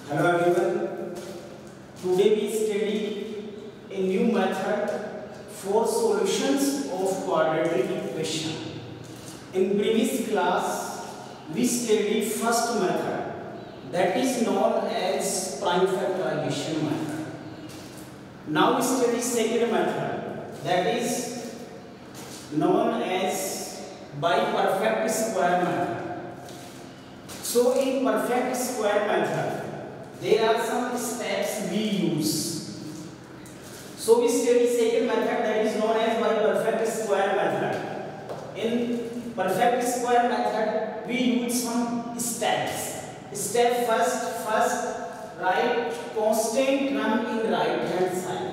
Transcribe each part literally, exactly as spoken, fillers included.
Hello everyone. Today we study a new method for solutions of quadratic equation. In previous class we studied first method, that is known as prime factorization method. Now we study second method, that is known as by perfect square method. So in perfect square method there are some steps we use. So we study second method, that is known as by perfect square method. In perfect square method we use some steps. Step first, first write constant term in right hand side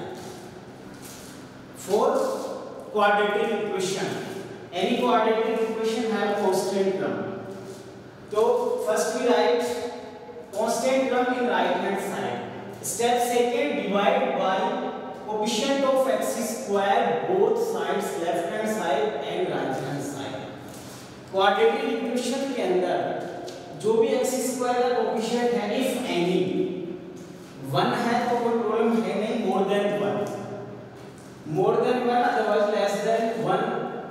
for quadratic equation. Any quadratic equation have constant term. So first we write constant term in right hand side. Step second, divide by coefficient of x square both sides, left hand side and right hand side. Quadratic equation के अंदर जो भी x square का coefficient है, if any one है तो कोई problem है नहीं, more than one, more than one otherwise less than one,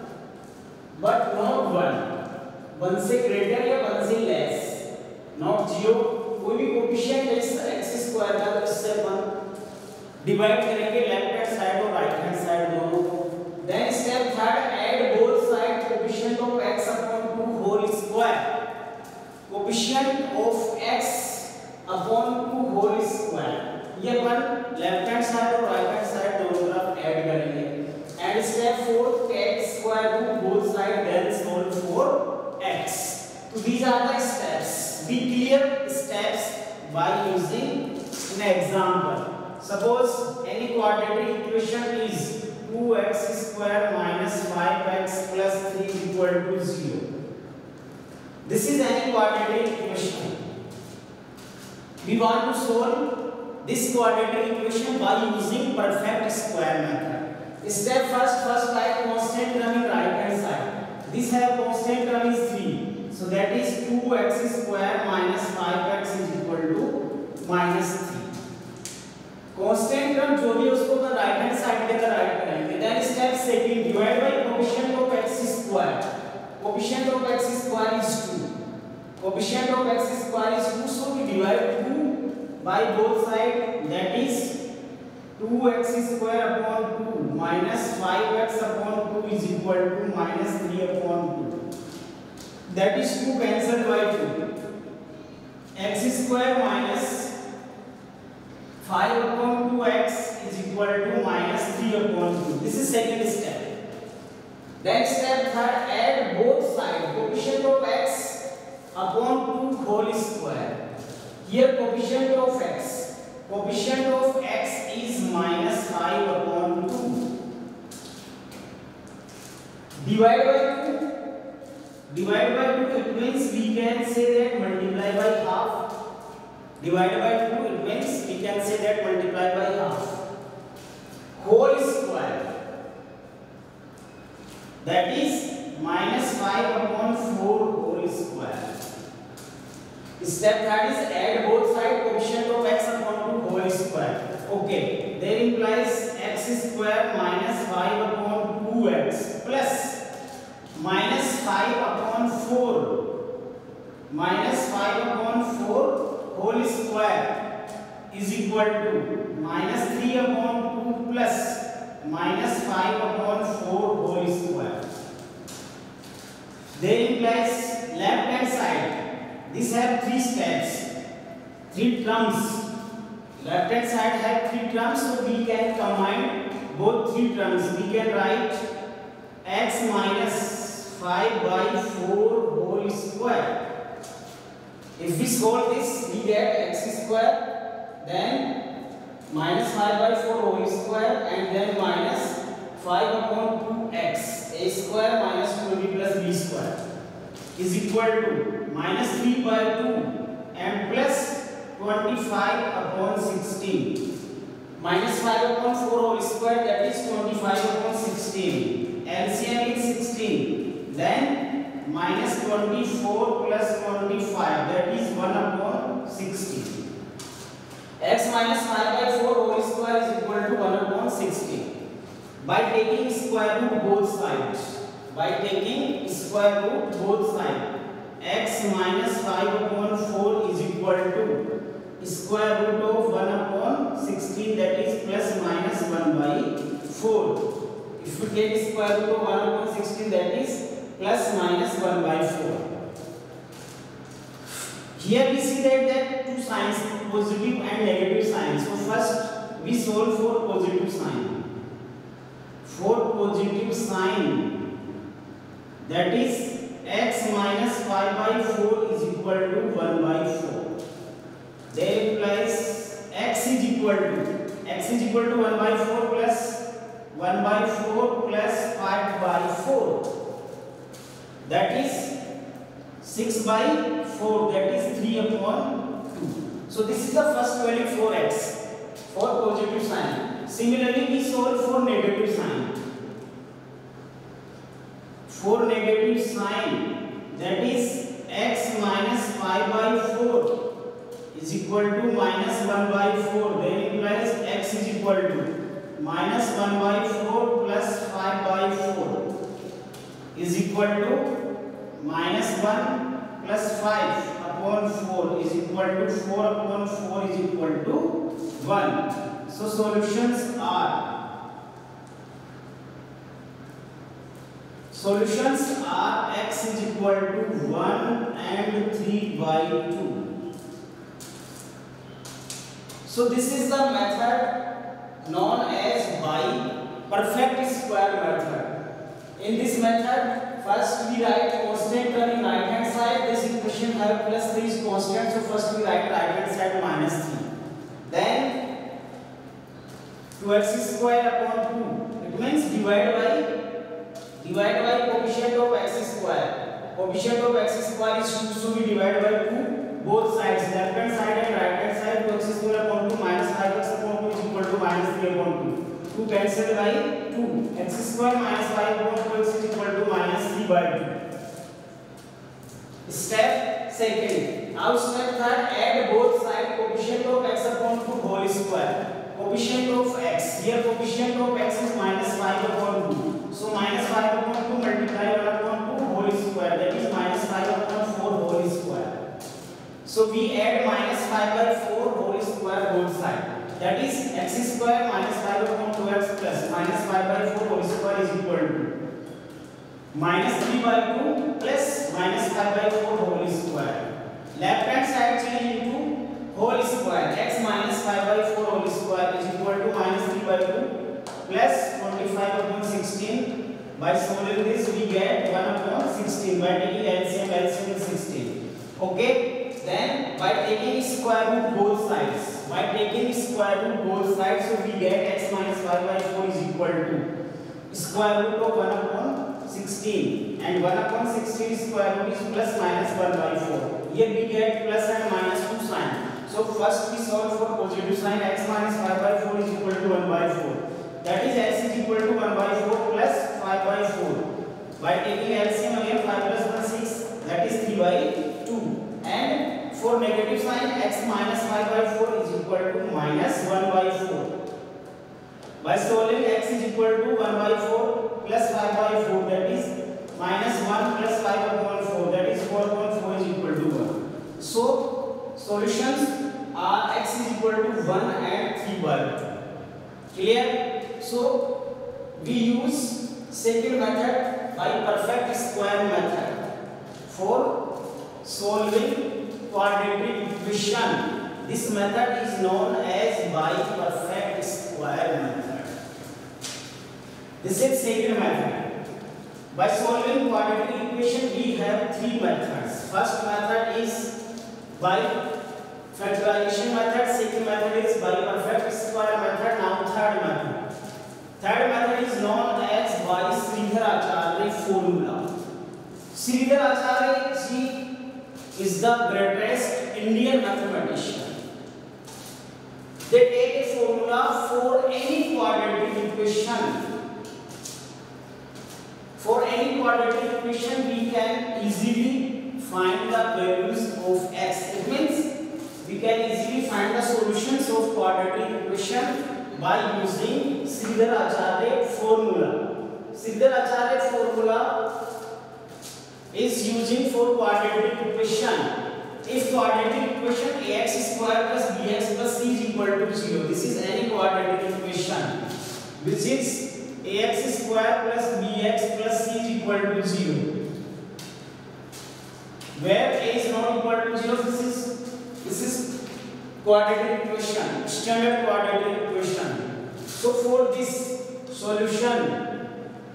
but not one, one से ग्रेटर या वन से लेस, नॉट जीरो। कोई भी कोएफिशिएंट है इस x स्क्वायर का, तो इससे अपन डिवाइड करेंगे लेफ्ट हैंड साइड और राइट हैंड साइड दोनों को। Then step third, add both side coefficient of x upon two whole square, coefficient of x upon two whole square, ये अपन लेफ्ट हैंड साइड और राइट हैंड साइड दोनों तरफ add करेंगे। And step fourth, take square root both side then solve for x। तो these are the steps. Be clear steps by using an example. Suppose any quadratic equation is two x square minus five x plus three is equal to zero. This is any quadratic equation. We want to solve this quadratic equation by using perfect square method. Step first, first write constant term in right hand side. This have constant term is three. So that is two x square minus five x is equal to minus three. Constant term जो भी उसको अपन right hand side लेकर write करेंगे। Then step second, divide by coefficient of x square. Coefficient of x square is two. Coefficient of x square is two, so we divide two by both sides. That is two x square upon two minus five x upon two is equal to minus three upon two. That is two cancelled by two. X square minus five upon two x is equal to minus three upon two. This is second step. Then step third, add both sides coefficient of x upon two whole square. Here coefficient of x, coefficient of x is minus five upon two. Divide by two. Divide by two, it means we can say that multiply by half. Divide by two, it means we can say that multiply by half. Whole square, that is minus five upon four whole square. Step third is add both sides coefficient of x upon two whole square. Okay, there implies x square minus five upon two x plus minus five upon four, minus five upon four whole square is equal to minus three upon two plus minus five upon four whole square. There implies left hand side, this have three steps, three terms. Left hand side have three terms, so we can combine both three terms. We can write x minus five by four whole square. If we solve this, we get x square, then minus five by four whole square, and then minus five upon two x, a square minus twenty plus b square is equal to minus three by two and plus twenty-five upon sixteen. Minus five upon four whole square, that is twenty-five upon sixteen. L C M is sixteen. Then minus twenty-four plus twenty-five, that is one upon sixty. x minus five by four whole square is equal to one upon sixteen. By taking square root both sides, by taking square root both sides, x minus five upon four is equal to square root of one upon sixteen, that is plus minus one by four. If you take square root of one upon sixteen, that is plus minus one by four. Here we see that there are two signs, positive and negative signs. So first we solve for positive sign. For positive sign, that is x minus five by four is equal to one by four. There implies x is equal to x is equal to one by four plus one by four plus five by four. That is six by four, that is three upon two. So this is the first value for x, for positive sign. Similarly we solve for negative sign. For negative sign, that is x minus five by four is equal to minus one by four. Then implies x is equal to minus one by four plus five by four is equal to minus one plus five upon four is equal to four upon four is equal to one. So solutions are solutions are x is equal to one and three by two. So this is the method known as by perfect square method. In this method, first we write constant term in right hand side. This equation have plus three is constant, so first we write right hand side minus three. Then two x square upon two. It means divide by divide by coefficient of x square. Coefficient of x square is two, so we divide by two both sides, left hand side and right hand side. two x square upon two minus five x upon two is equal to minus three upon two. two cancelled by two. X square minus five upon two x is equal to minus three by two. Step second. Now step third, add both sides coefficient of x upon two whole square. Coefficient of x. Here coefficient of x is minus five upon two. So minus five upon two multiply one upon two whole square. That is minus five upon four whole square. So we add minus five by four whole square both sides. That is x square minus five upon two x plus minus five by four whole square is equal to minus three by two plus minus five by four whole square. Left hand side change into whole square. X minus five by four whole square is equal to minus three by two plus twenty-five upon sixteen. By solving this we get one upon sixteen by taking L C M. L C M is sixteen. Okay. Then by taking square root both sides, by taking square root both sides, so we get x minus five by four is equal to square root of one upon sixteen, and one upon sixteen square root is plus minus one by four. Here we get plus and minus two sign. So first we solve for positive sign. X minus five by four is equal to one by four. That is x is equal to one by four plus five by four. By taking L C M again, five plus one six, that is three by two. And for negative sign, x minus five by four is equal to minus one by four. By solving, x is equal to one by four plus five by four, that is minus one plus five upon four, that is four upon four is equal to one. So solutions are x is equal to one and three by two. Clear? So we use second method by perfect square method for solving quadratic equation. This method is known as by perfect square method. This is second method. By solving quadratic equation we have three methods. First method is by factorization method. Second method is by perfect square method. Now third method. Third method is known as by Sridhar Acharya formula. Sridhar Acharya ji is the greatest Indian mathematician. They take a formula for any quadratic equation. For any quadratic equation, we can easily find the values of x. It means we can easily find the solutions of quadratic equation by using Sridhar-Acharya formula. Sridhar-Acharya formula is using for quadratic equation. If quadratic equation ax square plus bx plus c is equal to zero, this is any quadratic equation which is ax square plus bx plus c is equal to zero. Where a is not equal to zero, this is this is quadratic equation, standard quadratic equation. So for this solution,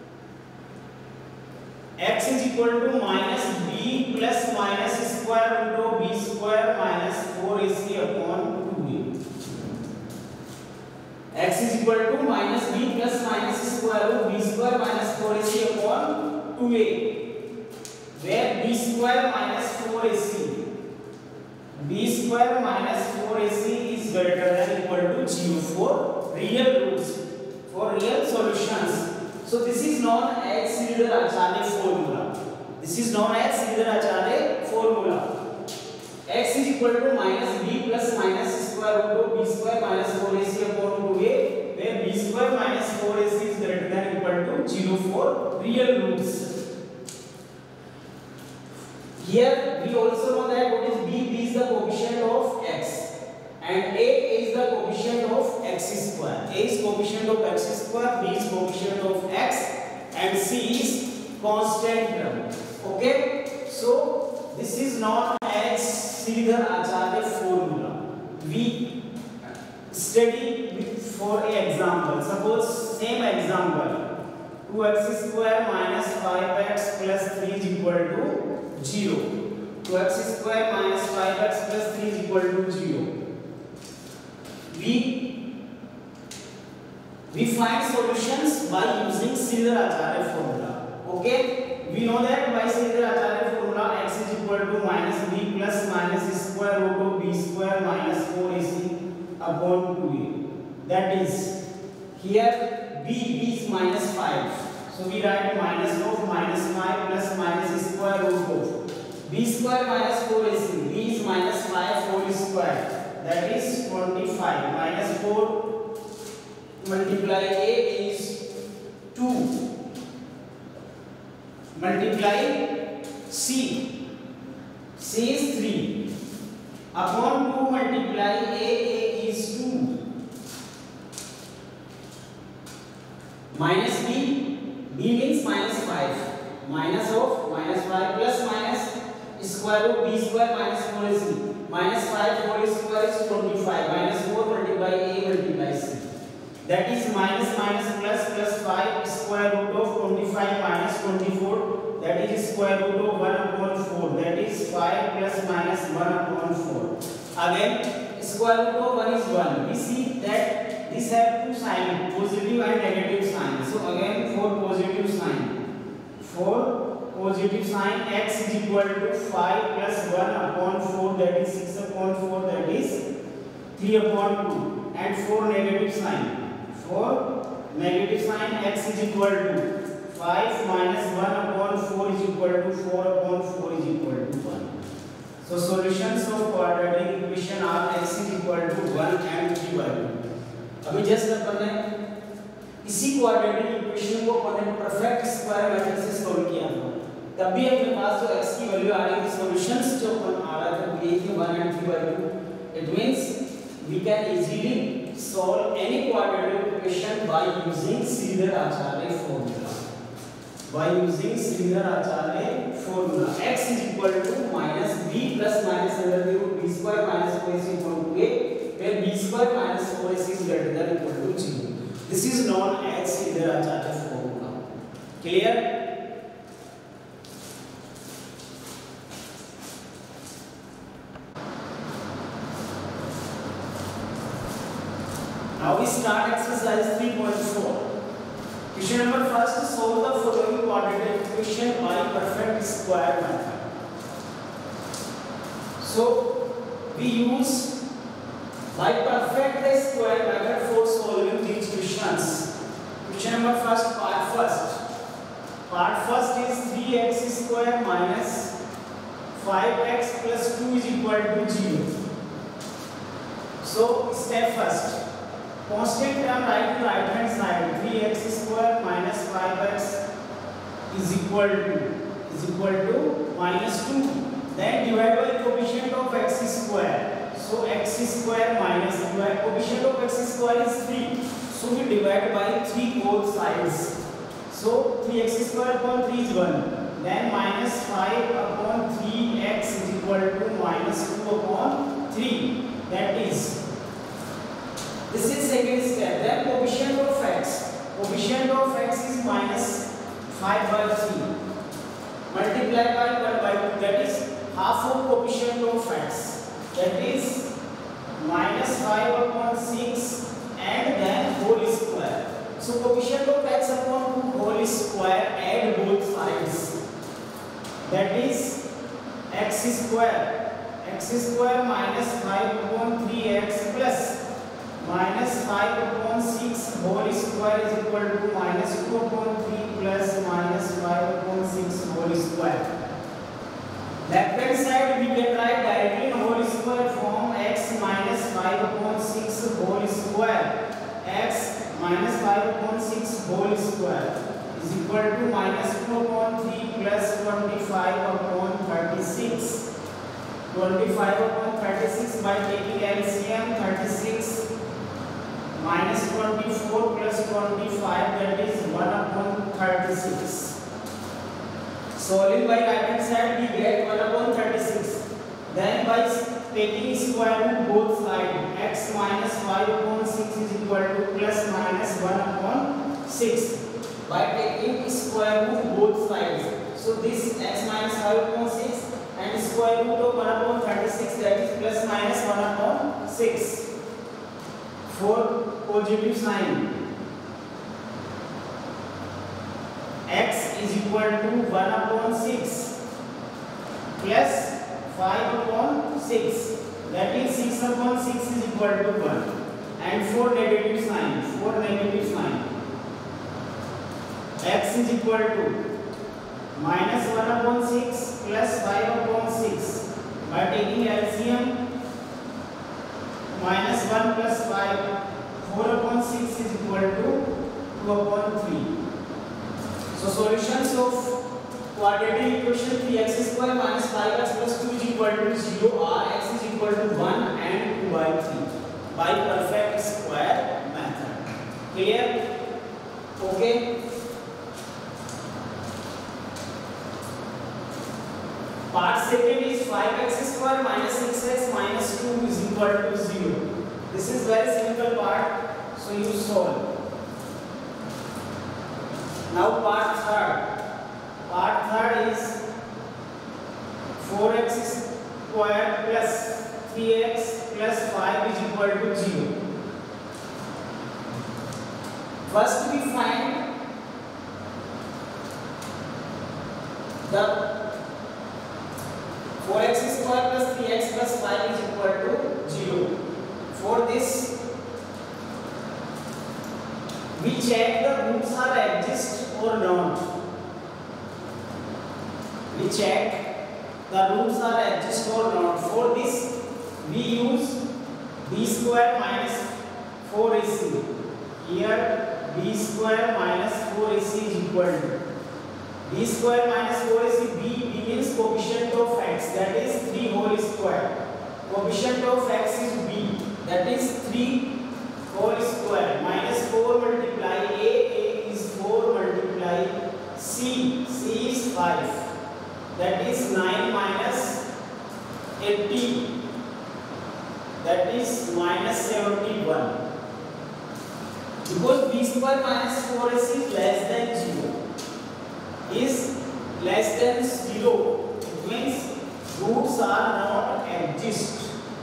x is equal to minus b plus minus square root of b square minus four a c upon two a. X is equal to minus b plus minus square root b square minus four a c upon two a. Where b square minus four a c, b square minus four a c is greater than equal to zero for real roots, for real solutions. So this is known as Sridhar-Acharya formula. This is known as Sridhar-Acharya formula. X is equal to minus b plus minus square root of b square minus four a c upon two a, where b square minus four a c is greater than equal to zero for real roots. Here we also know that what is b? B is the coefficient of x and a is the coefficient of x square. A is coefficient of x square, b is coefficient of x and c is constant term. Okay, so this is known as Sridhar-Acharya formula. We study for an example. Suppose same example, two x square minus five x plus three is equal to zero. two x square minus five x plus three is equal to zero. We we find solutions by using Sridhar-Acharya formula. Okay, we know that by Sridhar-Acharya formula x is equal to minus b plus minus square root of b square minus four a c upon two a. That is, here b, b is minus five. So we write minus of minus five plus minus square root of b square minus four a c. B is minus five whole square. That is twenty-five. Minus four multiply a is two. Multiply c. C is three. Upon two multiply a, a is two. Minus b. B means minus five. Minus of minus five plus minus square root b square minus four a c. Minus five whole square is twenty-five. Minus four multiply a multiply c. That is minus minus plus plus five square root of twenty-five minus twenty-four. That is square root of one upon four. That is five plus minus one upon four. Again, square root of one is one. We see that this have two signs, positive and negative sign. So again, for positive sign, for positive sign, x is equal to five plus one upon four. That is six upon four. That is three upon two. And for negative sign, for negative sign, x is equal to five minus one upon four is equal to four upon four is equal to one. So solutions of quadratic equation are x is equal to one and three by two. अभी just अपन ने इसी quadratic equation को अपन ने perfect square method से solve किया था, तभी अपने पास जो x की वैल्यू आ रही थी, सॉल्यूशंस जो अपन आ रहा था ये थे one and three by two. It means we can easily solve any quadratic equation by using Sridhar-Acharya formula. By using Sridhar-Acharya formula, x is equal to minus b plus minus under the root b square minus four a c equal to a, where b square minus four a c is greater than equal to zero. This is known as Sridhar-Acharya formula. Clear? Now we start exercise three point four. Question number first, solve the following quadratic equation by perfect square method. So we use by perfect square method for solving these questions. Question number first, part first. Part first is three x square minus five x plus two is equal to zero. So step first, constant term write to right hand side, three x square minus five x is equal to is equal to minus two. Then divide by coefficient of x square. So x square minus divide coefficient of x square is three. So we divide by three both sides. So three x square upon three is one. Then minus five upon three x is equal to minus two upon three. That is, this is second step. Then coefficient of x. Coefficient of x is minus five by three. Multiply by one by two. That is half of coefficient of x. That is minus five upon six and then whole square. So coefficient of x upon two whole square, add both sides. That is x square. X square minus five upon three x plus minus five upon six whole square is equal to minus two upon three plus minus five upon six whole square. Left hand side we can write directly in whole square form, x minus five upon six whole square. X minus five upon six whole square is equal to minus two upon three plus twenty-five upon thirty-six. twenty-five upon thirty-six by taking L C M, thirty-six minus twenty-four plus twenty-five, that is one upon thirty-six. Solving by right hand side we get one upon thirty-six. Then by taking square root both sides, x minus five upon six is equal to plus minus one upon six. By taking square root both sides, so this x minus five upon six and square root of one upon thirty-six, that is plus minus one upon six. For positive sign, x is equal to one upon six plus five upon six, that is six upon six is equal to one. And for negative sign, for negative sign, x is equal to minus one upon six plus five upon six. By taking L C M, minus one plus five, four upon six is equal to two upon three. So solutions of quadratic equation three x square minus five x plus two is equal to zero are x is equal to one and two by three by perfect square method. Clear? Okay. Part second is five x square minus six x minus two is equal to zero. This is very simple part, so you solve. Now part third. Part third is four x square plus three x plus five is equal to zero. First we find the four x square plus three x plus five is equal to zero. For this, we check the roots are exist or not. We check the roots are exist or not. For this, we use b square minus four a c. Here, b square minus four a c is equal to b square minus four a c. b, b means coefficient of x, that is three whole square. Coefficient of x is b, that is three whole square, minus four multiply a, a is four multiply c, c is five, that is nine minus eighty, that is minus seventy-one. Because b square minus four a c is less than zero, is less than zero, it means roots are not exist.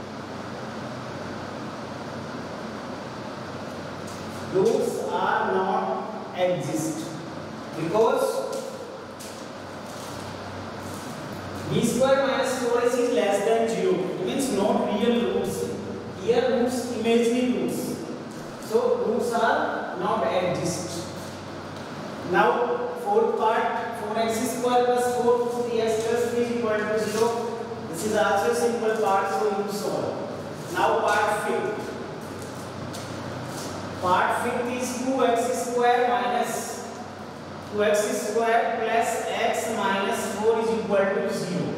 Roots are not exist because b square minus four a c is less than zero. It means not real roots. Here roots imaginary roots. So roots are not exist. Now fourth part, four x square plus four three x plus three is equal to zero. This is also a simple part, so you solve. Now part fifth. Part fifth is two x square minus two x square plus x minus four is equal to zero.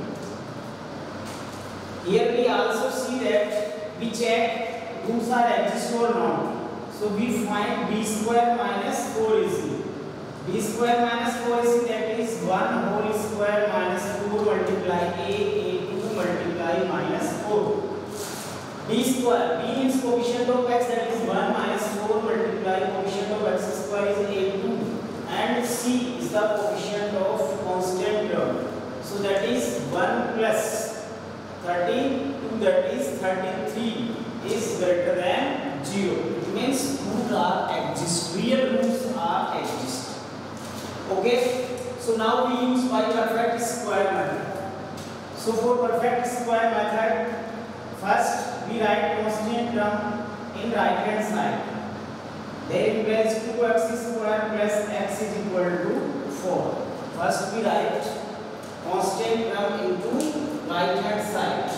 Here we also see that we check roots are exist or not. So we find b square minus four is zero. B square minus four is that is one whole square minus four multiply a, a two multiply minus four. B square, b means coefficient of x, that is one minus four multiply coefficient of x square is a two, and c is the coefficient of constant term. So that is one plus thirty-two, that is thirty-three is greater than zero. It means roots are exist, real roots are exist. Okay, so now we use by perfect square method. So for perfect square method, first we write constant term in right hand side. There replace two x square plus x is equal to four. First we write constant term into right hand side.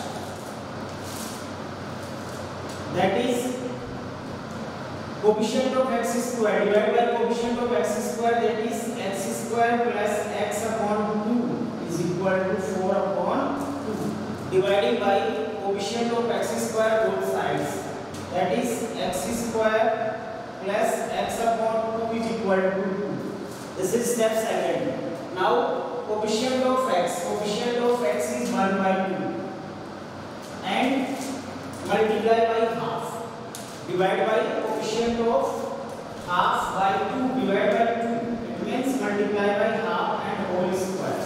That is coefficient of x square divided by coefficient of x square, that is x square plus x upon two is equal to four upon two. Dividing by coefficient of x square both sides, that is x square plus x upon two is equal to two. This is step second. Now coefficient of x, coefficient of x is one by two and multiply by half. Divide by coefficient of half by two, divide by two. It means multiply by half and whole square.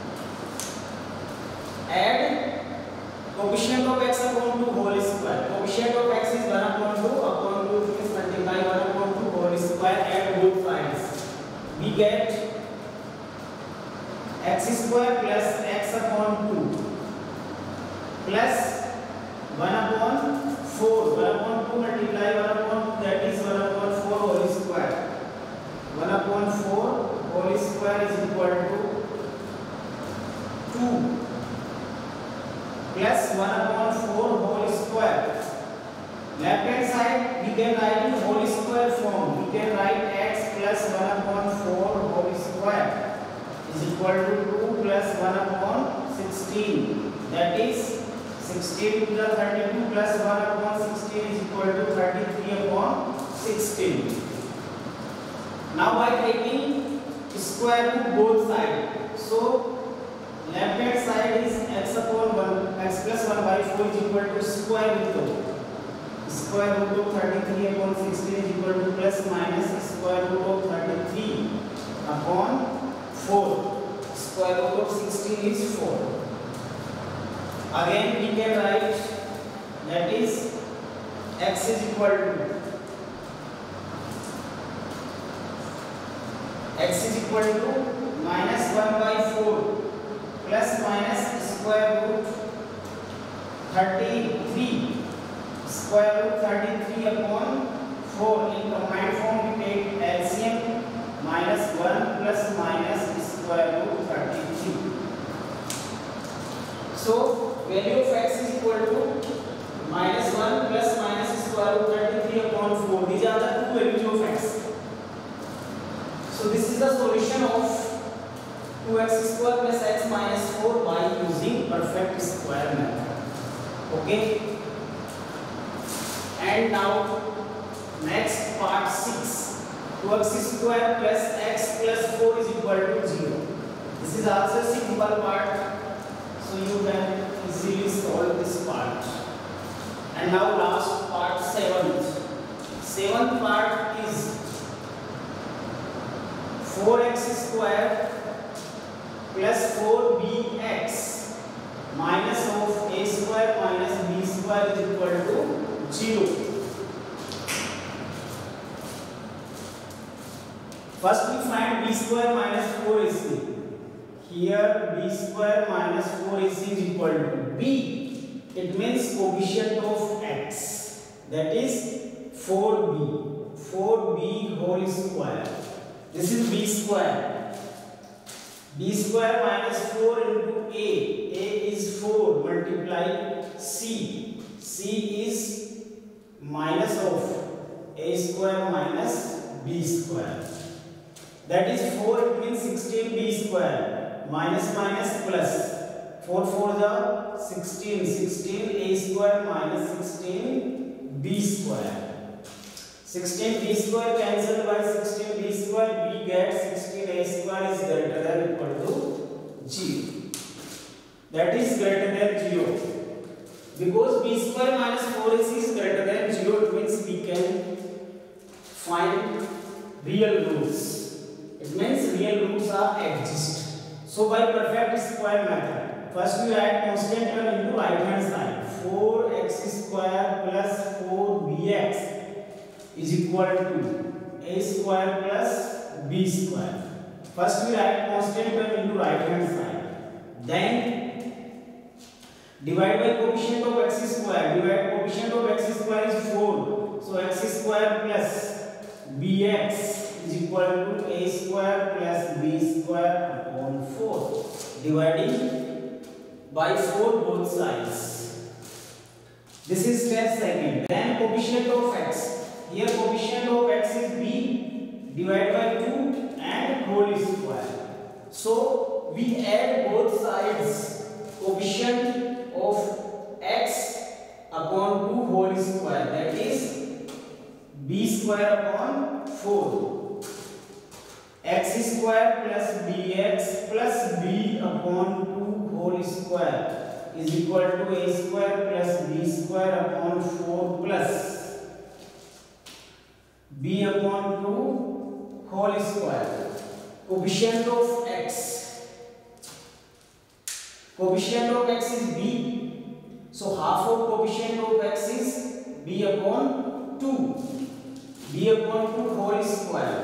Add coefficient of x upon two whole square. Coefficient of x is one upon two, upon two means multiply one upon two whole square, add both sides. We get x square plus x upon two plus one upon four. one upon two multiply one upon two, that is one upon four whole square. one upon four whole square is equal to two plus one upon four whole square. Left hand side we can write in whole square form. We can write x plus one upon four whole square is equal to two plus one upon sixteen. That is sixteen to the thirty-two plus one upon sixteen is equal to thirty-three upon sixteen. Now by taking square root both sides, so left hand side is x upon one, x plus one by four is equal to square root of square root of thirty-three upon sixteen is equal to plus minus square root of thirty-three upon four. Square root of sixteen is four. Again we can write that is x is equal to x is equal to minus one by four plus minus square root thirty-three, square root thirty-three upon four. In combined form we take L C M, minus one plus minus square root thirty-three. So value of x is equal to minus one plus minus square root thirty-three upon four. These are the two values of x. So this is the solution of two x square plus x minus four by using perfect square method. Okay. And now next part six. two x square plus x plus four is equal to zero. This is also a simple part, so you can easily solve this part. And now last part, seventh. Seventh part is four x square plus four b x minus of a square minus b square is equal to zero. First we find b square minus four a c. Here b square minus four a c is equal to b. It means coefficient of x, that is four b. four b whole square. This is b square. B square minus four into a. A is four multiply c. C is minus of a square minus b square. That is four, it means sixteen b square minus minus plus. four for the sixteen, sixteen a square minus sixteen b square. sixteen b square cancelled by sixteen b square, we get sixteen a square is greater than or equal to zero. That is greater than zero. Because b square minus four a c is greater than zero, it means we can find real roots. It means real roots are exist. So by perfect square method, first we write constant term into right hand side. four x square plus four b x is equal to a square plus b square. First we write constant term into right hand side. Then divide by coefficient of x square. Divide coefficient of x square is four. So x square plus bx is equal to a square plus b square upon four. Dividing by four both sides. This is step second. Then coefficient of x. Here coefficient of x is b divided by two and whole square. So we add both sides. Coefficient of x upon two whole square, that is b square upon four. X square plus bx plus b upon two whole square is equal to a square plus b square upon four plus b upon two whole square. Coefficient of x. Coefficient of x is b. So half of coefficient of x is b upon two. b upon two whole square.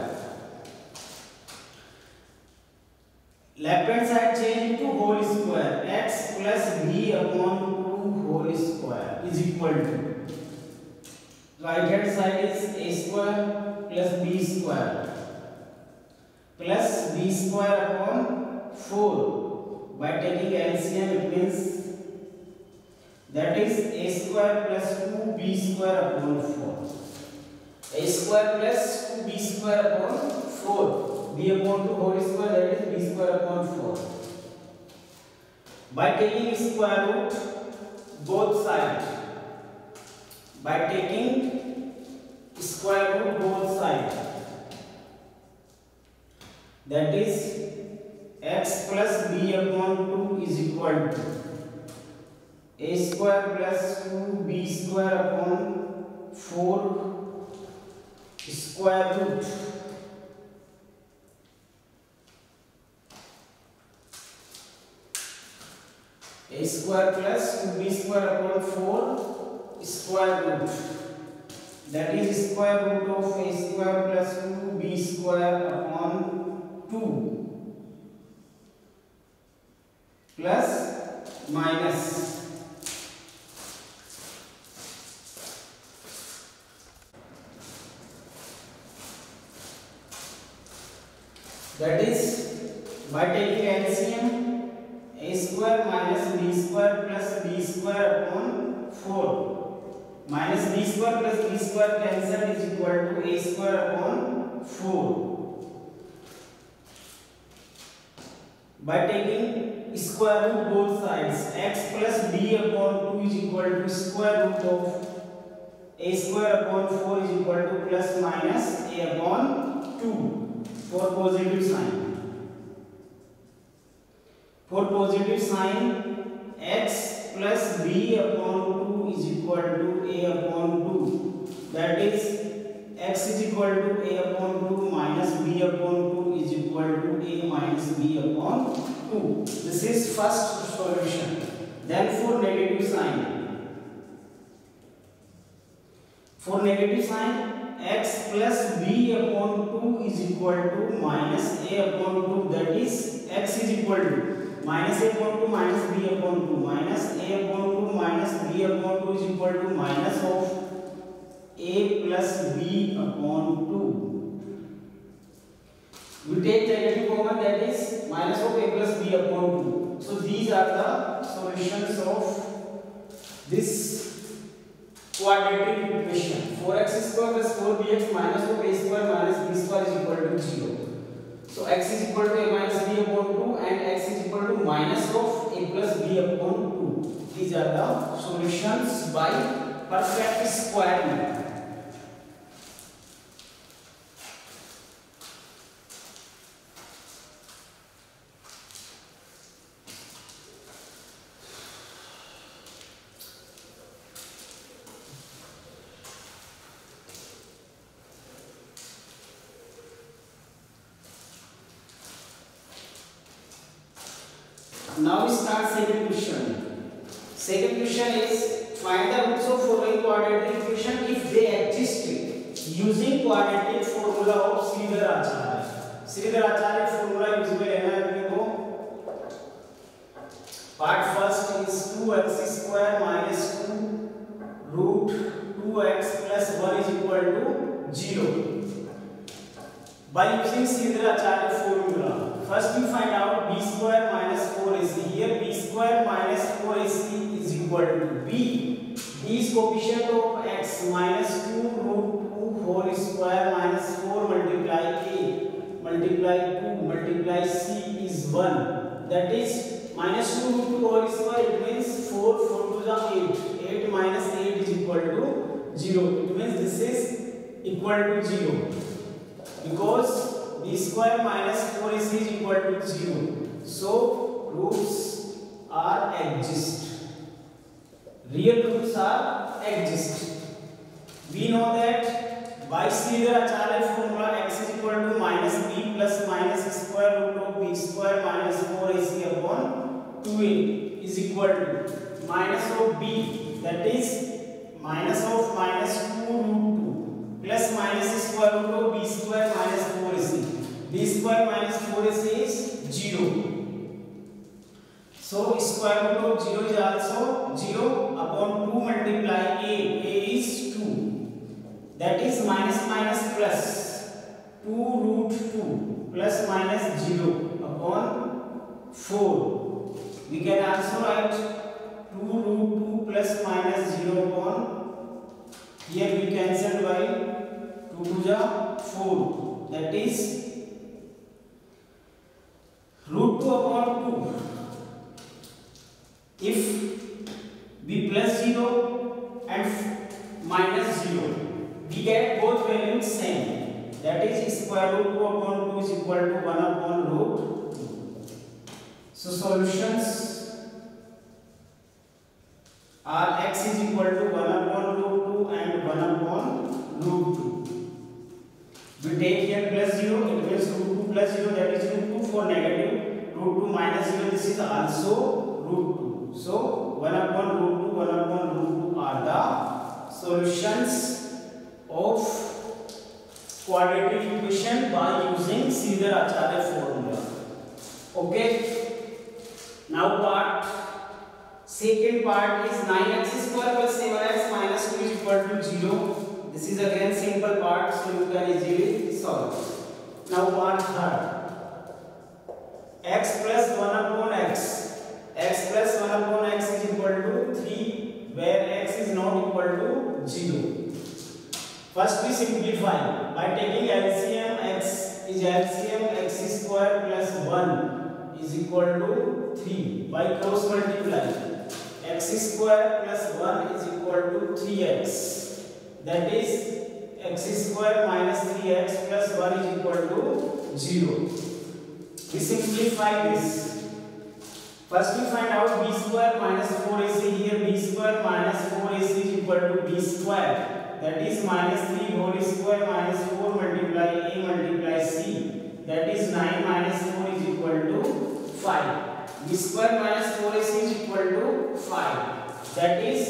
Left hand side change into whole square. X plus b upon two whole square is equal to. Right hand side is a square plus b square plus b square upon four. By taking L C M, it means that is a square plus two b square upon four. A square plus two b square upon four. B upon two whole square, that is b square upon four. By taking square root both sides. By taking square root both sides. That is x plus b upon two is equal to a square plus two b square upon four square root a square plus two b square upon four square root, that is square root of a square plus two b square upon two plus minus that is by taking L C M, a square minus b square plus b square upon four minus b square plus b square cancelled is equal to a square upon four. By taking square root both sides, x plus b upon two is equal to square root of a square upon four is equal to plus minus a upon two for positive sign. For positive sign, x plus b upon two is equal to a upon two. That is x is equal to a upon two minus b upon two is equal to a minus b upon two. This is first solution. Then for negative sign. For negative sign, x plus b upon two is equal to minus a upon two. That is x is equal to minus a upon two minus b upon two minus a upon two minus b upon two is equal to minus of a plus b upon two. We take negative common, that is minus of a plus b upon two. So these are the solutions of this quadratic equation. four x square plus four b x minus of a square minus b square is equal to zero. So x is equal to a minus b upon two and x is equal to minus of a plus b upon two. These are the solutions by perfect square method. Now we start second question. Second question is find the roots of following quadratic equation if they exist using quadratic formula of Sridhar Acharya. Sridhar Acharya formula use में लेना है अपने को. Part first is two x square minus two root two x plus one is equal to zero. By using Sridhar Acharya formula, first we find out b square minus four a c. Here b square minus four a c is equal to b. b is coefficient of x minus two root two whole square minus four multiply a multiply two multiply c is one. That is minus two root two whole square. It means four. four to the eight. eight minus eight is equal to zero. It means this is equal to zero. Because b square minus four a c is equal to zero. So roots are exist. Real roots are exist. We know that by Sridhar Acharya formula x is equal to minus b plus minus square root of b square minus four a c upon two a is equal to minus of b, that is minus of minus two root two plus minus square root of b square minus four a c. b square minus four a c is zero. So square root of zero is also zero upon two multiply a. a is two. That is minus minus plus two root two plus minus zero upon four. We can also write two root two plus minus zero upon, here we cancel by two to the four. That is root two upon two. If we plus zero and minus zero, we get both values same. That is square root two upon two is equal to one upon root two. So solutions are x is equal to one upon root two and one upon root two. We take here plus zero, it means root two plus zero, that is root two. For negative root two minus zero, this is also root two. So one upon root two, one upon root two are the solutions of quadratic equation by using Sridhar Acharya formula. Okay. Now part second part is nine x square plus seven x minus two is equal to zero. This is again simple part, so you can easily solve. Now part third, x plus one upon x. X plus one upon x is equal to three, where x is not equal to zero. First we simplify by taking L C M. X is L C M x square plus one is equal to three. By cross multiply, x square plus one is equal to three x. That is x square minus three x plus one is equal to zero. We simplify this. First we find out b square minus four a c. Here b square minus four a c is equal to b square. That is minus three whole square minus four multiply a multiply c. That is nine minus four is equal to five. B square minus four a c is equal to five. That is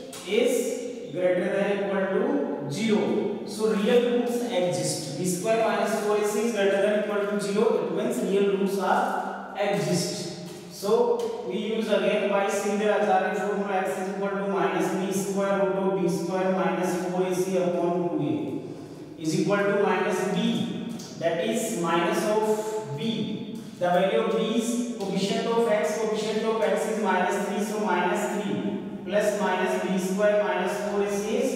is greater than equal to zero. So real roots exist. B square minus four a c is greater than equal to zero. It means real roots are exist. So we use again by Sridhar Acharya formula x is equal to minus b square root of b square minus four a c upon two a is equal to minus b. That is minus of b. The value of b is coefficient of x. Coefficient of x is minus three, so minus three plus minus b square minus four a c is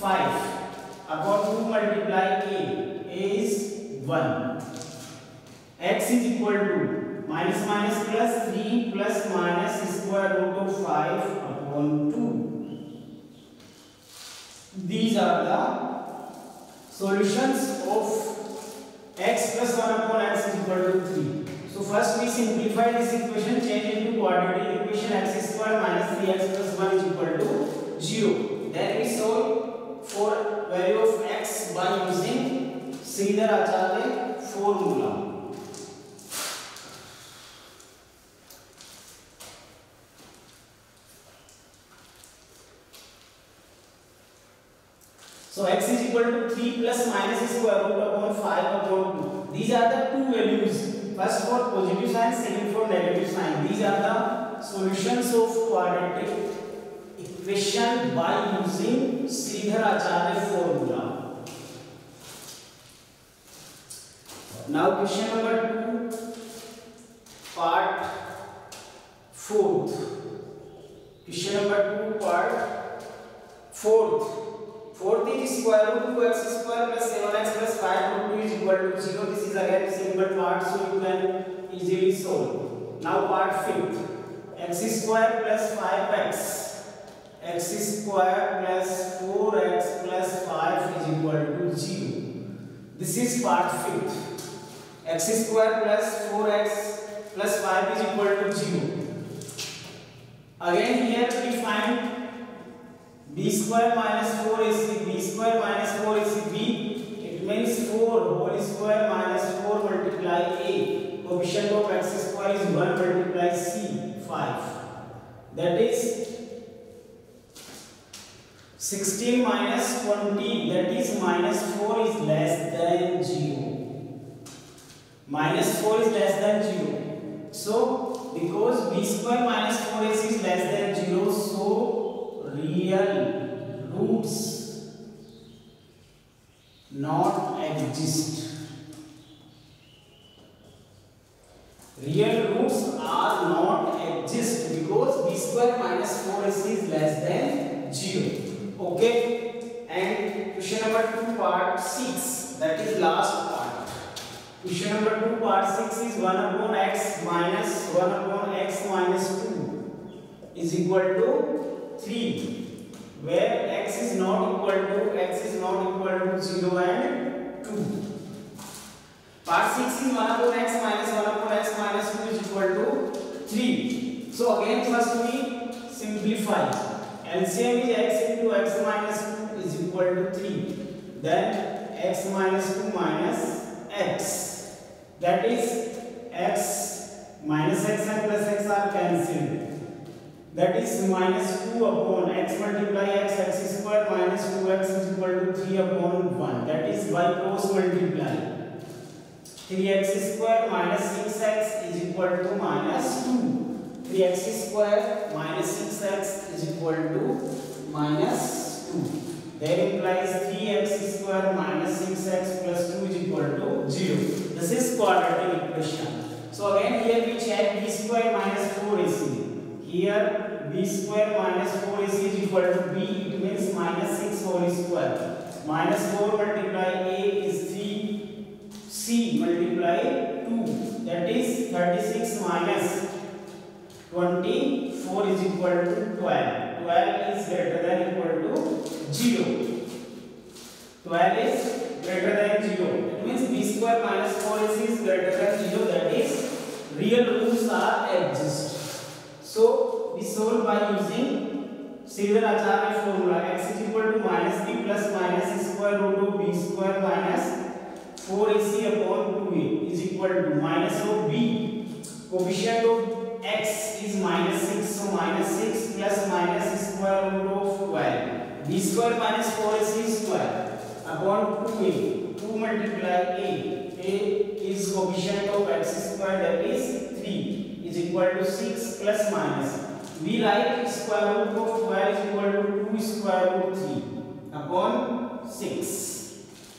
five upon two multiply a. A is one. X is equal to minus minus plus three plus minus square root of five upon two. These are the solutions of x plus one upon x is equal to three. So first we simplify this equation, change into quadratic equation. X square minus three x plus one is equal to zero. Then we solve for value of x by using Sridhar Acharya formula. So x is equal to three plus minus square root upon five upon two. These are the two values. First for positive sign, second for negative sign. These are the solutions of quadratic equation by using Sridhar Acharya formula. Now question number two, part fourth. Question number two, part fourth. Fourth is square root two x square plus seven x plus five root two is equal to zero. This is again simple part, so you can easily solve. Now part fifth. X square plus five x. X square plus four x plus five is equal to zero. This is part fifth. X square plus four x plus five is equal to zero. Again here we find b square minus four ac. B square minus four ac. B, it means four whole square minus four multiply a. Coefficient of x square is one multiply c, five. That is sixteen minus twenty, that is minus four is less than zero. Minus four is less than zero. So because b square minus four ac is less than zero, so real roots not exist. Real roots are not exist because b square minus four ac is less than zero. Okay, and question number two, part six, that is last part. Question number two, part six is one upon x minus one upon x minus two is equal to three, where x is not equal to x is not equal to zero and two. Part six is one upon x minus one upon x minus two is equal to three. So again first we simplify. L C M is x into x minus two is equal to three. Then x minus two minus x. That is x minus x and plus x are cancelled. That is minus two upon x multiply x, x square minus two x is equal to three upon one. That is by cross multiply. three x square minus six x is equal to minus two. three x square minus six x is equal to minus two. That implies three x square minus six x plus two is equal to zero. This is quadratic equation. So again here we check b square minus four ac. Here b square minus four ac is equal to b, it means minus six whole square. Minus four multiply a is three, c multiply two, that is thirty-six minus twenty-four is equal to twelve. twelve is greater than equal to zero. twelve is greater than zero. It means b square minus four ac is greater than zero, that is real roots are exist. So we solve by using Sridhar Acharya formula. X is equal to minus b plus minus square root of b square minus four ac upon two a is equal to minus of b. Coefficient of x is minus six, so minus six plus minus square root of twelve. B square minus four ac square upon two a. two multiply a. A is coefficient of x square, that is three, is equal to six plus minus. We write square root of twelve is equal to two square root three upon six.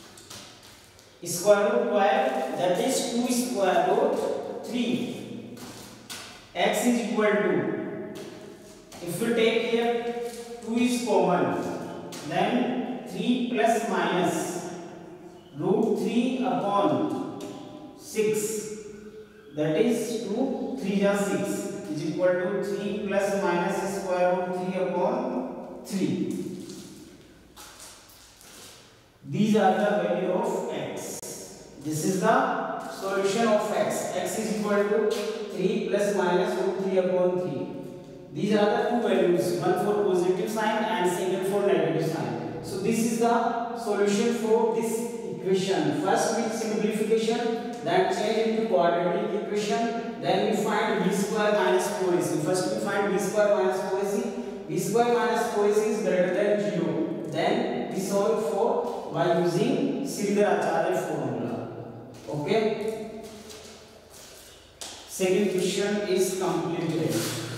Square root twelve, that is two square root three. X is equal to, if we take here two is common, then three plus minus root three upon six, that is two three are six, is equal to three plus minus square root three upon three. These are the value of x. This is the solution of x. X is equal to three plus minus root three upon three. These are the two values, one for positive sign and second for negative sign. So this is the solution for this equation. First with simplification, then change into quadratic equation, then we find b square minus four a c. First we find b square minus four a c. b square minus four a c is greater than zero. Then we solve for by using Sridharacharya formula. Okay. Second question is completed.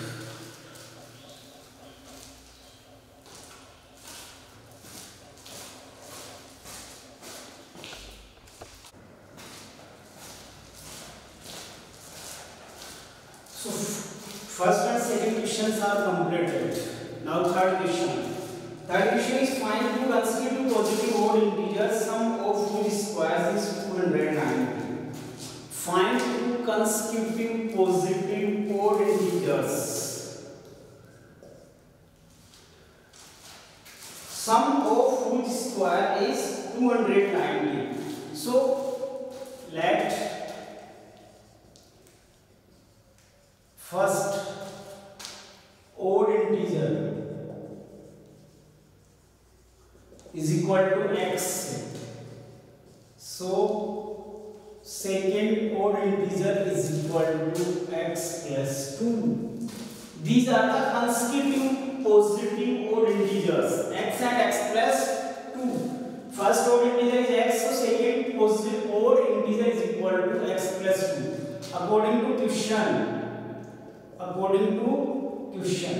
So first and second questions are completed. Now third question. Third question is find two consecutive positive odd integers, sum of whose squares is two hundred ninety. Find two consecutive positive odd integers, sum of whose square is two hundred ninety. So let first odd integer is equal to x. So second odd integer is equal to x plus two. These are the consecutive positive odd integers, x and x plus two. First odd integer is x, so second positive odd integer is equal to x plus two. According to question, according to question,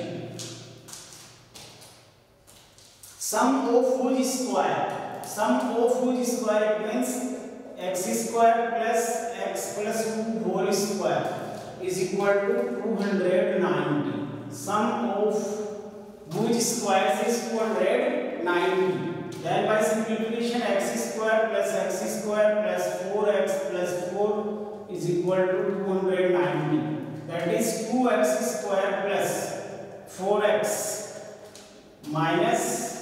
sum of whose square, sum of whose square, it means x square plus x plus two whole square is equal to two hundred ninety. Sum of whose squares is two hundred ninety. Then by simplification, x square plus x square plus four x plus four is equal to two hundred ninety. That is two x square plus four x minus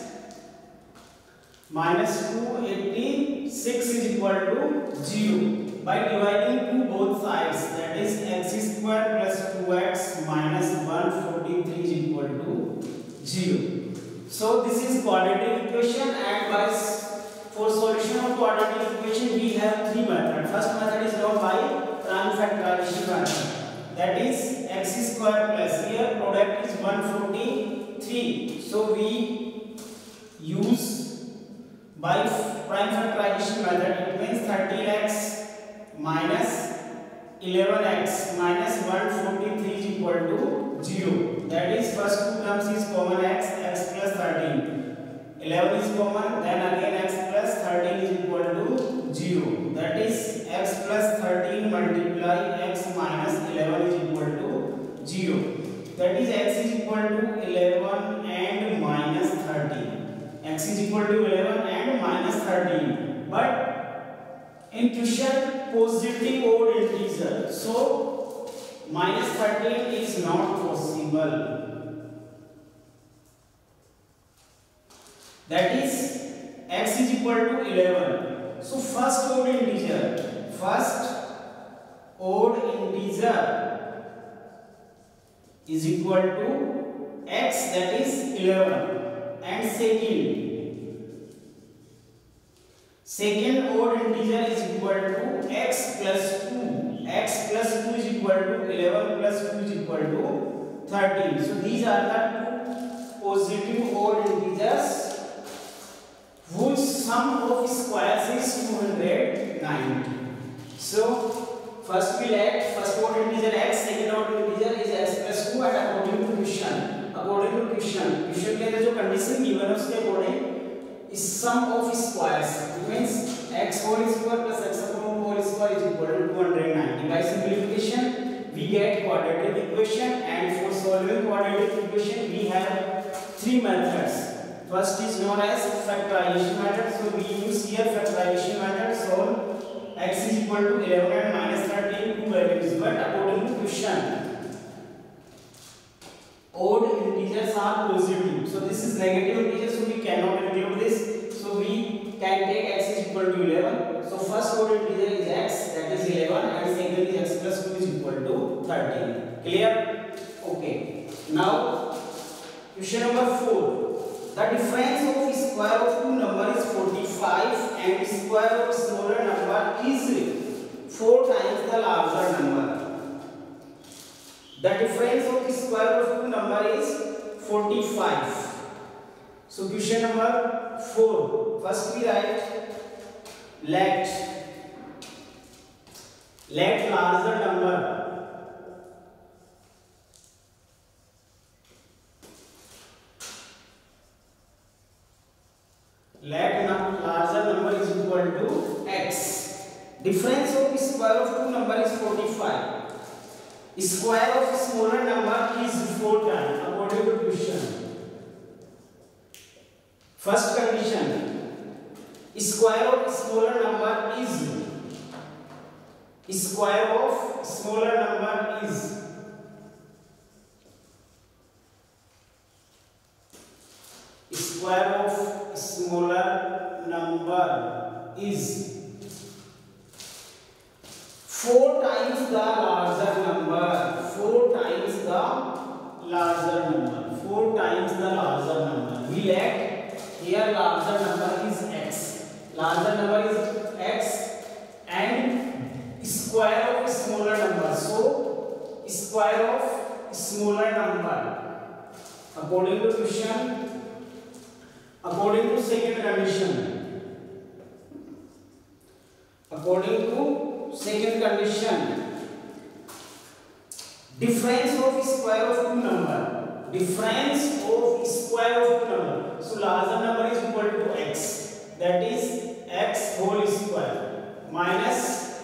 minus two hundred eighty-six is equal to zero. By dividing to both sides, that is x square plus two x minus one hundred forty-three is equal to zero. So this is quadratic equation, and by for solution of quadratic equation we have three methods. First method is known by prime factorization method. That is x square plus, here product is one hundred forty-three. So we use by prime factorization method, it means thirteen x minus eleven x minus one hundred forty-three is equal to zero. That is first two terms is common, x, x plus thirteen. eleven is common, then again x plus thirteen is equal to zero. That is x plus thirteen multiply x minus eleven is equal to zero. That is x is equal to eleven and minus thirteen. X is equal to eleven and minus thirteen. But in question positive odd integer, so minus thirteen is not possible. That is x is equal to eleven. So first odd integer, first odd integer is equal to x, that is eleven, and second second odd integer is equal to x plus two. X plus two is equal to eleven plus two is equal to thirteen. So these are the two positive odd integers whose sum of squares is two hundred ninety. So first we let first odd integer x, second odd integer is x plus two, and according to question, according to question, question के अंदर जो condition given है उसके according is sum of squares, it means x whole square plus x upon whole square is equal to two hundred ninety. By simplification we get quadratic equation, and for solving quadratic equation we have three methods. First is known as factorization method. So we use here factorization method. So x is equal to eleven and minus thirteen, two values. But according to question, odd integers are positive. So this is negative integer, so we cannot include this. So we can take x is equal to eleven. So first odd integer is x, that is eleven, and second is x plus two is equal to thirteen. Clear? Okay. Now question number four. The difference of square of two number is forty-five and square of smaller number is four times the larger number. The difference of square of two number is forty-five. So question number four. First we write let let larger number let larger number is equal to x. Difference of square of two number is forty-five. Square of smaller number is four times according to question. First condition, square of smaller number is square of smaller number is square of smaller number is four times the larger number. Four times the larger number. Four times the larger number. We let here larger number is x. Larger number is x and square of smaller number. So square of smaller number. According to question. According to second condition, according to second condition, difference of square of two number, difference of square of two number. So larger number is equal to x, that is x whole square minus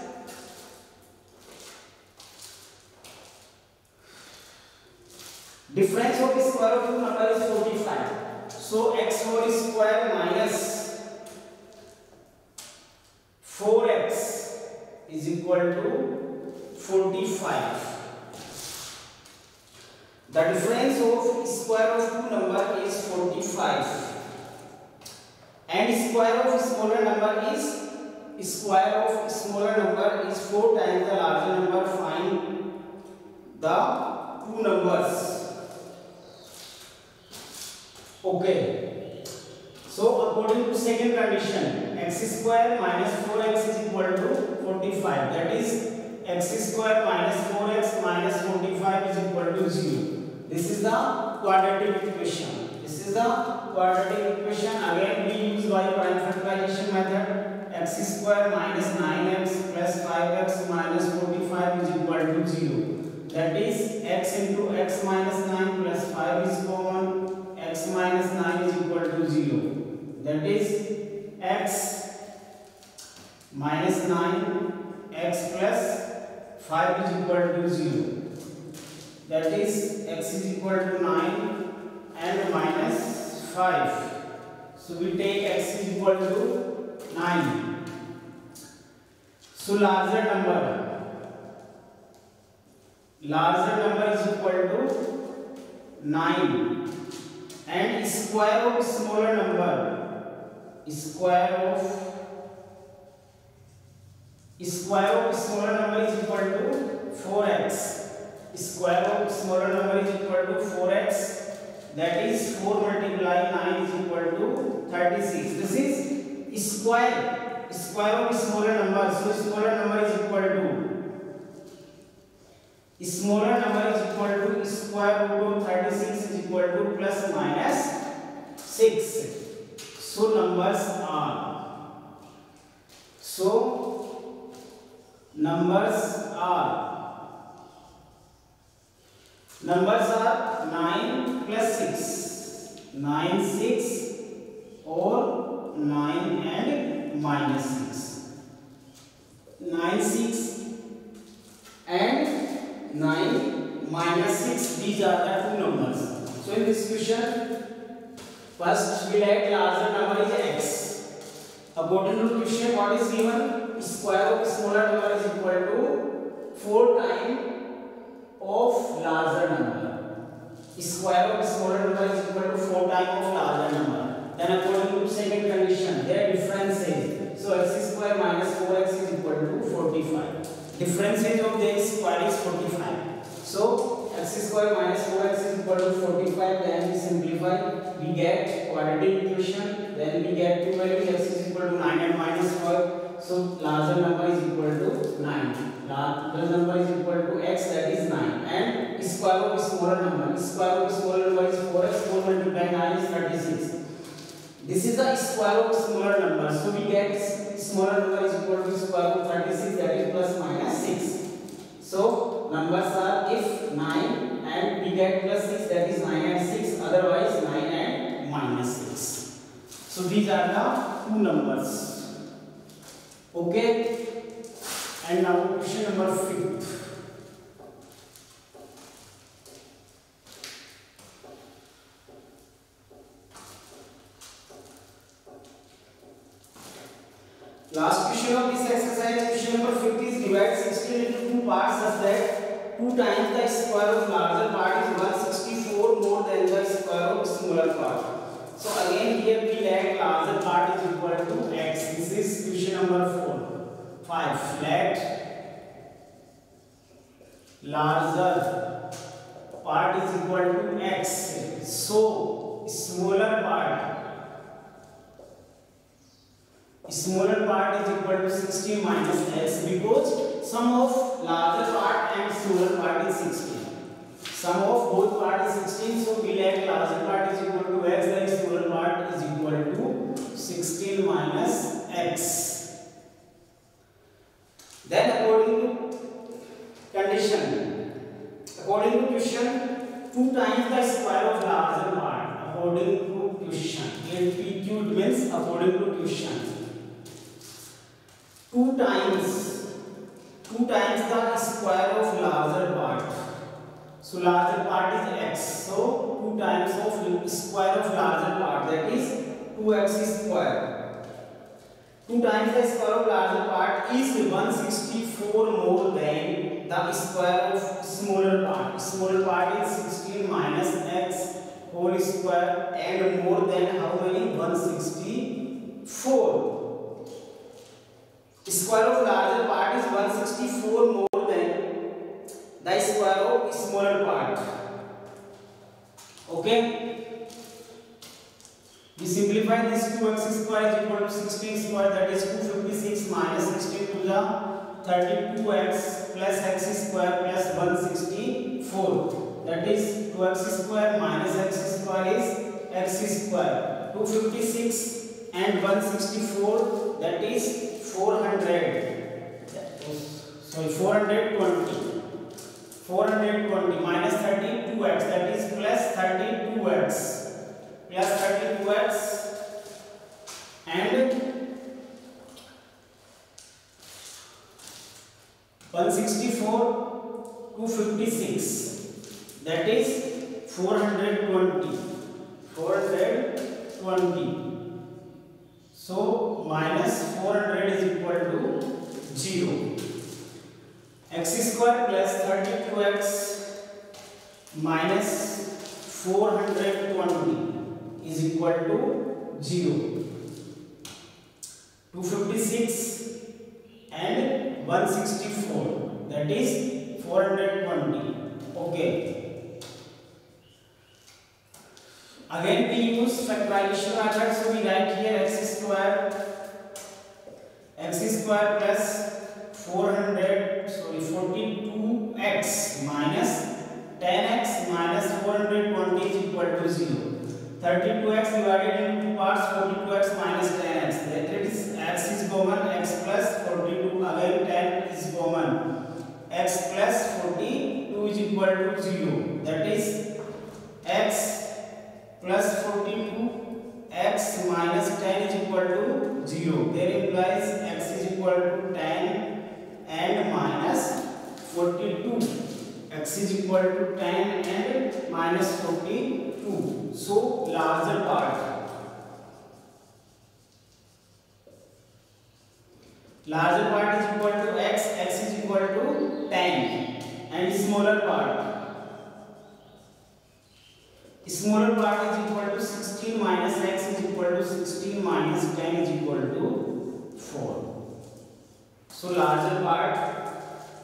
difference of square of two number is forty-five. So x whole square minus four x is equal to forty-five. The difference of square of two number is forty-five. And square of smaller number is square of smaller number is four times the larger number. Find the two numbers. Okay, so according to second condition, x square minus four x is equal to forty-five. That is x square minus four x minus forty-five is equal to zero. This is the quadratic equation. This is the quadratic equation. Again we use by prime factorization method. X square minus nine x plus five x minus forty-five is equal to zero. That is x into x minus nine plus five is common. X minus nine is equal to zero. That is x minus nine, x plus five is equal to zero. That is x is equal to nine and minus five. So we take x is equal to nine. So larger number, larger number is equal to nine. And square of smaller number, square of square of smaller number is equal to four x. Square of smaller number is equal to four x. That is four multiply nine is equal to thirty-six. This is square square of smaller number. So smaller number is equal to smaller number is equal to square root of thirty-six is equal to plus minus six. So numbers are so numbers are numbers are nine plus six, nine, six, or nine and minus six, nine, six and nine minus six. These are the two numbers. So in this question First, we let larger number is x. According to question, what is given? Square of smaller number is equal to four times of larger number. Square of smaller number is equal to four times of larger number. Then, according to second condition, their difference is so x square minus four x is equal to forty-five. Difference of their square is forty-five. So x square minus four x is equal to forty-five. Then we simplify, we get quadratic equation. Then we get two values, x is equal to nine and minus four. So larger number is equal to nine. Larger number is equal to x, that is nine. And square of smaller number. Square of smaller number is four x. four multiplied nine is thirty-six. This is the square of smaller number. So we get smaller number is equal to square of thirty-six, that is plus minus six. So numbers are if nine and we get plus six, that is nine and six, otherwise nine and minus six. So these are the two numbers. Okay. And now question number fifth. Last question of this exercise, question number fifty, is divide sixteen into two parts such that two times the square of larger part is one hundred sixty-four more than the square of smaller part. So again here we let larger part is equal to x. This is question number four. five. Let larger part is equal to x. So smaller part smaller part is equal to sixteen minus x, because sum of larger part and smaller part is sixteen. Sum of both part is sixteen, so we let larger part is equal to x, then smaller part is equal to sixteen minus x. Then according to condition, according to question, two times the square of larger part. According to question, L P Q means according to question. Two times, two times the square of larger part. So larger part is x. So two times of square of larger part, that is two x square. Two times the square of larger part is one hundred sixty-four more than the square of smaller part. Smaller part is sixteen minus x whole square and more than how many? one hundred sixty-four. Square of larger part is one hundred sixty-four more than the square of smaller part. Okay. We simplify this. two x square is equal to sixteen square, that is two hundred fifty-six minus sixteen to the thirty-two x plus x square plus one hundred sixty-four. That is two x square minus x square is x square. two hundred fifty-six and one hundred sixty-four, that is four hundred. Sorry, four hundred twenty. four hundred twenty minus thirty-two x, that is plus thirty-two x. Plus thirty-two x and one hundred sixty-four, two hundred fifty-six, that is four hundred twenty. four hundred twenty. So minus four hundred is equal to zero. X square plus thirty-two x minus four hundred twenty is equal to zero. two hundred fifty-six and one hundred sixty-four, that is four hundred twenty. Okay. Again we use factorization method, so we write here x square x square plus four hundred sorry forty-two x minus ten x minus four hundred twenty is equal to zero. thirty-two x divided into two parts, forty-two x minus ten x. That is x is common, x plus forty-two, again ten is common. X plus forty-two is equal to zero. That is x plus forty-two, x minus ten is equal to zero. There implies x is equal to ten and minus forty-two. X is equal to ten and minus forty-two. So larger part. Larger part is equal to x, x is equal to ten, and smaller part, smaller part is equal to sixteen minus x is equal to sixteen minus ten is equal to four. So larger part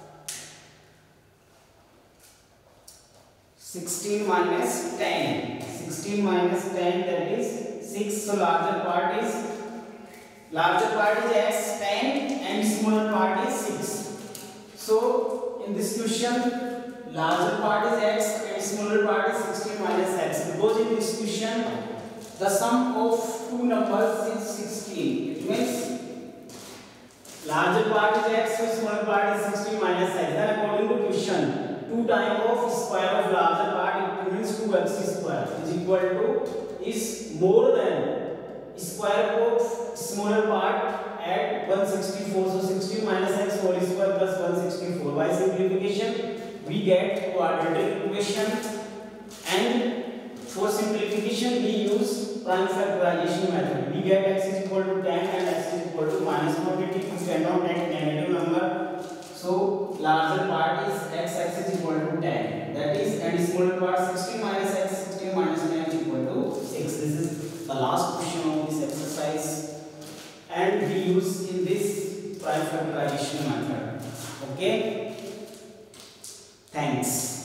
sixteen minus ten, sixteen minus ten, that is six. So larger part is larger part is x, ten, and smaller part is six. So in this question, larger part is x and smaller part is sixteen minus x, because in this question the sum of two numbers is sixteen. It means larger part is x, so smaller part is sixteen minus x. Then according to question, two times of square of larger part, it means two x square is equal to is more than square of smaller part at one sixty-four. So sixteen minus x whole square plus one sixty-four. By simplification we get quadratic equation, and for simplification we use prime factorization method. We get x is equal to ten and x is equal to minus forty-two. You cannot take negative number, so larger part is x, x is equal to ten, that is, and smaller part sixteen minus x, sixteen minus ten is equal to six. This is the last question of this exercise, and we use in this prime factorization method. Okay, thanks.